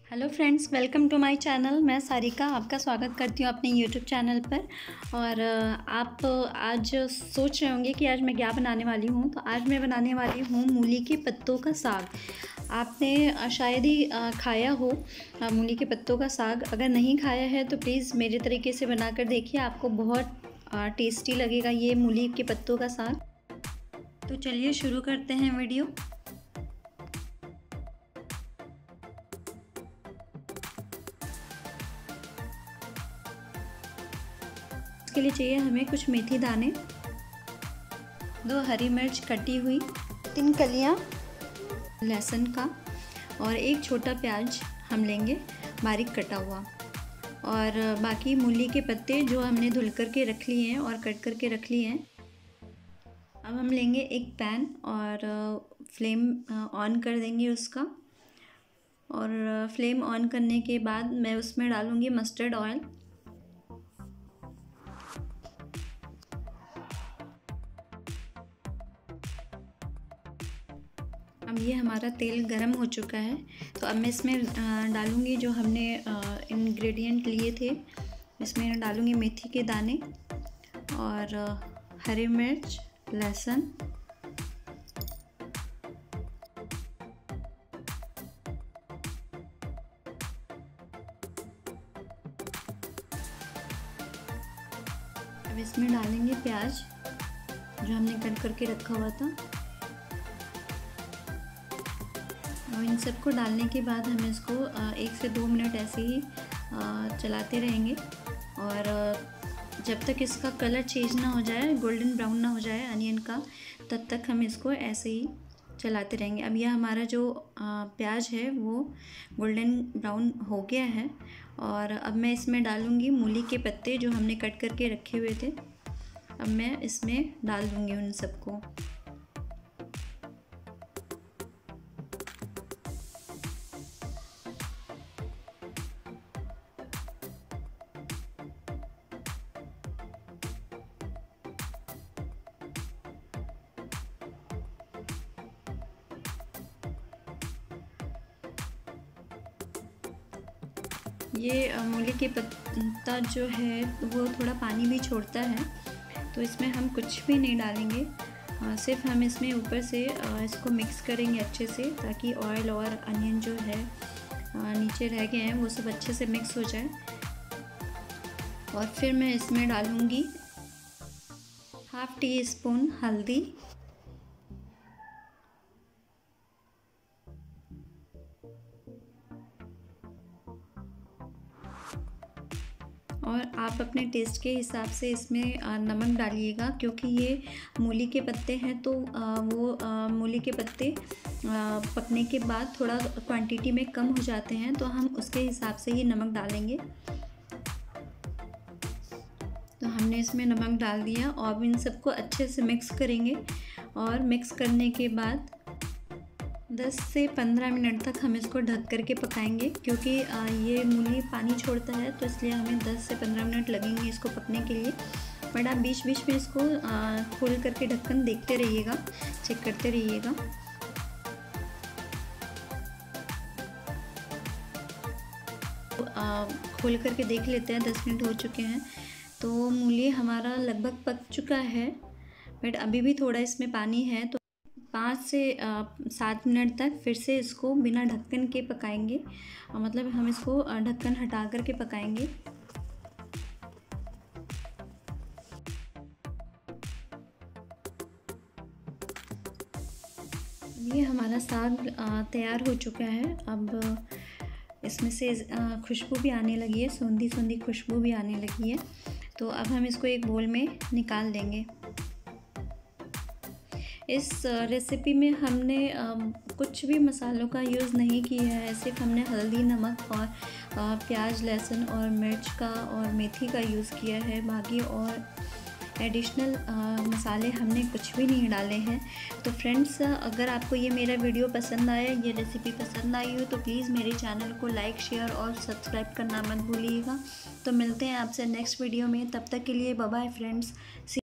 Hello friends, welcome to my channel. मैं सारिका आपका स्वागत करती हूँ अपने यूट्यूब चैनल पर। और आप आज सोच रहे होंगे कि आज मैं क्या बनाने वाली हूँ। तो आज मैं बनाने वाली हूँ मूली के पत्तों का साग। आपने शायद ही खाया हो मूली के पत्तों का साग। अगर नहीं खाया है तो प्लीज़ मेरे तरीके से बनाकर देखिए, आपको बहुत टेस्टी लगेगा ये मूली के पत्तों का साग। तो चलिए शुरू करते हैं वीडियो। इसके लिए चाहिए हमें कुछ मेथी दाने, 2 हरी मिर्च कटी हुई, 3 कलियां लहसुन का और 1 छोटा प्याज हम लेंगे बारीक कटा हुआ। और बाकी मूली के पत्ते जो हमने धुल कर के रख लिए हैं और कट करके रख लिए हैं। अब हम लेंगे एक पैन और फ्लेम ऑन कर देंगे उसका। और फ्लेम ऑन करने के बाद मैं उसमें डालूँगी मस्टर्ड ऑयल। अब ये हमारा तेल गरम हो चुका है, तो अब मैं इसमें डालूँगी जो हमने इंग्रेडिएंट लिए थे। इसमें डालूँगी मेथी के दाने और हरी मिर्च, लहसुन, अब इसमें डालेंगे प्याज जो हमने कट करके रखा हुआ था। और इन सबको डालने के बाद हम इसको 1 से 2 मिनट ऐसे ही चलाते रहेंगे। और जब तक इसका कलर चेंज ना हो जाए, गोल्डन ब्राउन ना हो जाए अनियन का, तब तक हम इसको ऐसे ही चलाते रहेंगे। अब यह हमारा जो प्याज है वो गोल्डन ब्राउन हो गया है। और अब मैं इसमें डालूँगी मूली के पत्ते जो हमने कट करके रखे हुए थे। अब मैं इसमें डाल दूँगी उन सबको। ये मूली के पत्ता जो है वो थोड़ा पानी भी छोड़ता है, तो इसमें हम कुछ भी नहीं डालेंगे। सिर्फ हम इसमें ऊपर से इसको मिक्स करेंगे अच्छे से, ताकि ऑयल और अनियन जो है नीचे रह गए हैं वो सब अच्छे से मिक्स हो जाए। और फिर मैं इसमें डालूँगी ½ टीस्पून हल्दी, और आप अपने टेस्ट के हिसाब से इसमें नमक डालिएगा, क्योंकि ये मूली के पत्ते हैं तो वो मूली के पत्ते पकने के बाद थोड़ा क्वांटिटी में कम हो जाते हैं, तो हम उसके हिसाब से ही नमक डालेंगे। तो हमने इसमें नमक डाल दिया और इन सबको अच्छे से मिक्स करेंगे। और मिक्स करने के बाद 10 से 15 मिनट तक हम इसको ढक करके पकाएंगे, क्योंकि ये मूली पानी छोड़ता है, तो इसलिए हमें 10 से 15 मिनट लगेंगे इसको पकने के लिए। बट आप बीच बीच में इसको खोल करके ढक्कन देखते रहिएगा, चेक करते रहिएगा। खोल करके देख लेते हैं, 10 मिनट हो चुके हैं। तो मूली हमारा लगभग पक चुका है, बट अभी भी थोड़ा इसमें पानी है। तो 5 से 7 मिनट तक फिर से इसको बिना ढक्कन के पकाएंगे। मतलब हम इसको ढक्कन हटा करके पकाएंगे। ये हमारा साग तैयार हो चुका है। अब इसमें से खुशबू भी आने लगी है, सूंधी सूंधी खुशबू भी आने लगी है। तो अब हम इसको एक बोल में निकाल देंगे। इस रेसिपी में हमने कुछ भी मसालों का यूज़ नहीं किया है। सिर्फ हमने हल्दी, नमक और प्याज, लहसुन और मिर्च का और मेथी का यूज़ किया है। बाकी और एडिशनल मसाले हमने कुछ भी नहीं डाले हैं। तो फ्रेंड्स, अगर आपको ये मेरा वीडियो पसंद आया, ये रेसिपी पसंद आई हो, तो प्लीज़ मेरे चैनल को लाइक, शेयर और सब्सक्राइब करना मत भूलिएगा। तो मिलते हैं आपसे नेक्स्ट वीडियो में। तब तक के लिए बाय बाय फ्रेंड्स।